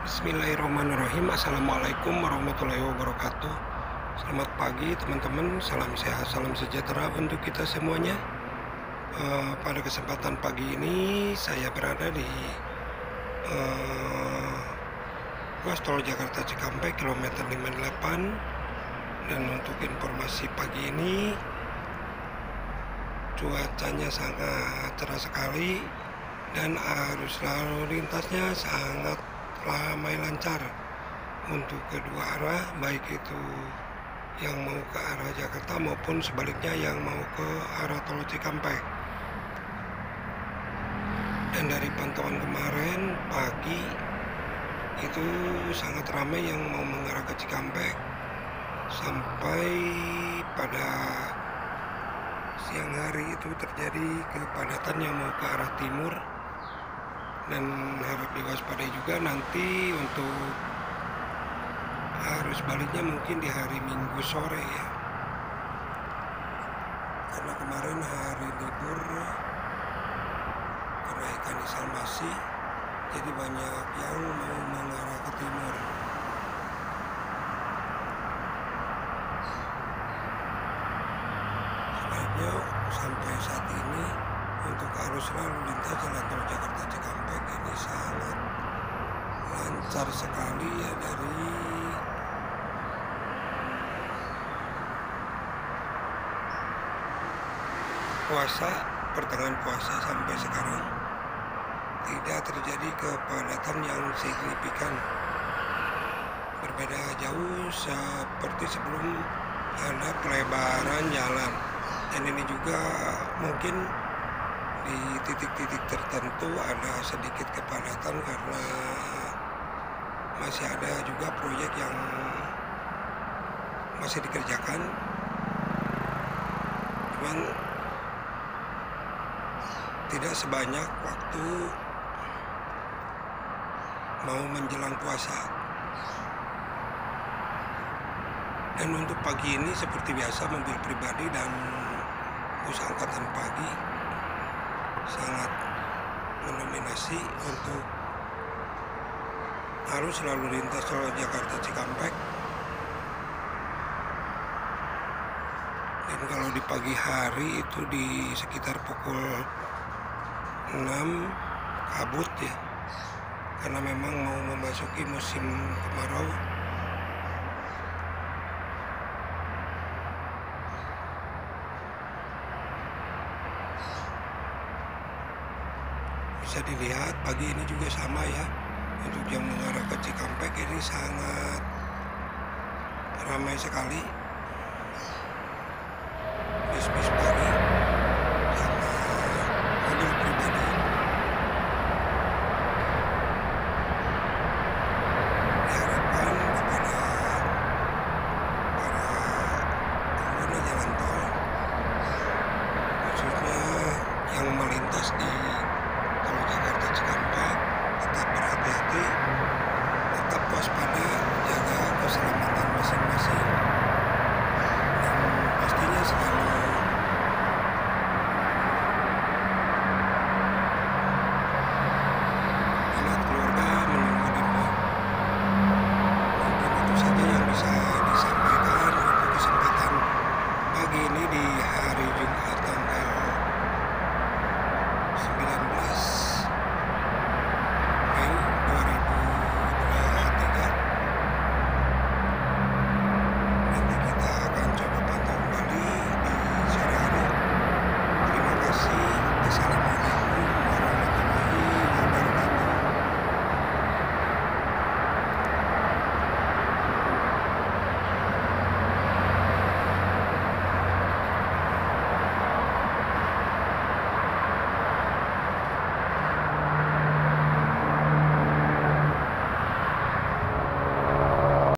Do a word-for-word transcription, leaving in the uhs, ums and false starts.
Bismillahirrahmanirrahim. Assalamualaikum warahmatullahi wabarakatuh. Selamat pagi teman-teman, salam sehat, salam sejahtera untuk kita semuanya. Uh, pada kesempatan pagi ini saya berada di uh, ruas tol Jakarta Cikampek kilometer lima puluh delapan. Dan untuk informasi pagi ini, cuacanya sangat cerah sekali dan arus lalu lintasnya sangat ramai lancar untuk kedua arah, baik itu yang mau ke arah Jakarta maupun sebaliknya yang mau ke arah tol Cikampek. Dan dari pantauan kemarin pagi itu sangat ramai yang mau mengarah ke Cikampek, sampai pada siang hari itu terjadi kepadatan yang mau ke arah timur. Dan harap diwaspadai juga nanti untuk arus baliknya mungkin di hari Minggu sore ya, karena kemarin hari libur kenaikan Isalmasi, jadi banyak yang mau mengarah ke timur. Sebaliknya sampai saat ini untuk arus lalu lintas jalan tol Jakarta Cikampek ini sangat lancar sekali ya, dari puasa, pertengahan puasa sampai sekarang tidak terjadi kepadatan yang signifikan, berbeda jauh seperti sebelum ada pelebaran jalan. Dan ini juga mungkin di titik-titik tertentu ada sedikit kepadatan karena masih ada juga proyek yang masih dikerjakan, cuman tidak sebanyak waktu mau menjelang puasa. Dan untuk pagi ini seperti biasa mobil pribadi dan bus angkutan pagi sangat mendominasi untuk arus lalu lintas tol Jakarta Cikampek. Dan kalau di pagi hari itu di sekitar pukul enam kabut ya, karena memang mau memasuki musim kemarau. Bisa dilihat pagi ini juga sama ya, untuk yang mengarah ke Cikampek ini sangat ramai sekali. Bis-bis